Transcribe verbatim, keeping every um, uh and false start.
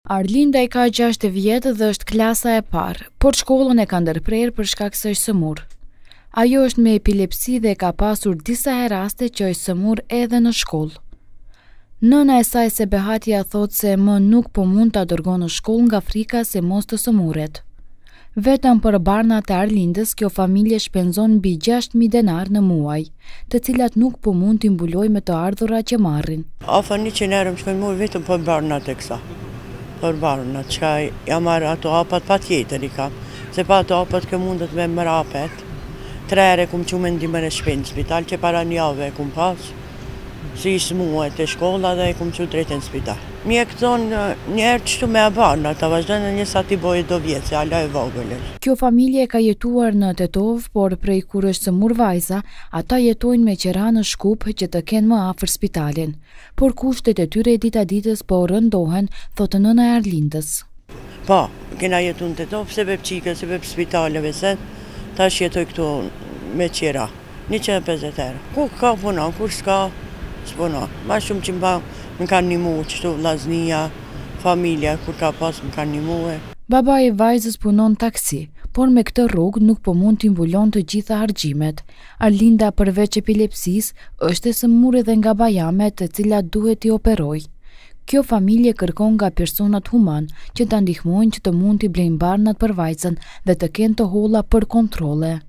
Arlinda i ka gjashtë vjetë dhe është klasa e parë, por shkollën e ka ndërprerë për shkak se është sëmurë. Ajo është me epilepsi dhe ka pasur disa herë raste që është sëmurë edhe në shkollë. Nëna e saj Sebehatia thotë se më nuk po mund ta dërgon në shkollë nga frika se mos të sëmuret. Vetëm për barnat e Arlindës, kjo familje shpenzon mbi gjashtë mijë denar në muaj, të cilat nuk po mund t'i mbuloj me të ardhurat që marrin. Afër njëqind euro më shkojnë muaj vetëm për barnat e kësa. Për barnat, që ja marrë ato hapat pa tjetër i kam, se pa ato hapat kë mundet me më rapet. Tre ere kum që me ndimër e shpinë në spital, që para një ave kum pas, si ishë muajt e shkolla dhe kum që drejtë në spital. Mjek thonë njerë qëtu me e barna, ta vazhdojnë në njësa t'i bojë do vjetë, se ala e vogëlesh. Kjo familje ka jetuar në Tetov, por prej kur është sëmur vajza, ata jetojnë me qera në Shkup që të kenë më afër spitalin. Por kushtet e tyre dita ditës po rëndohen, thotë nëna e Arlindës. Po, kena jetu në Tetov, se për qike, se për spitaleve, se tash jetoj këtu me qera, njëqind e pesëdhjetë euro. Ku ka punon, kur s'ka, s'punon. Ma shumë që mba më kanë një mu, qështu vllaznia, familja, kur ka pas më kanë një mu e. Baba i vajzës punon taksi, por me këtë rrugë nuk po mund t'i mbulon të gjitha harxhimet. Arlinda përveç epilepsisë është e sëmurë edhe nga bajamet të cilat duhet t'i operoj. Kjo familje kërkon nga personat human që ta ndihmojnë që të mund t'i blejnë barnat për vajzën dhe të kenë të holla për kontrolle.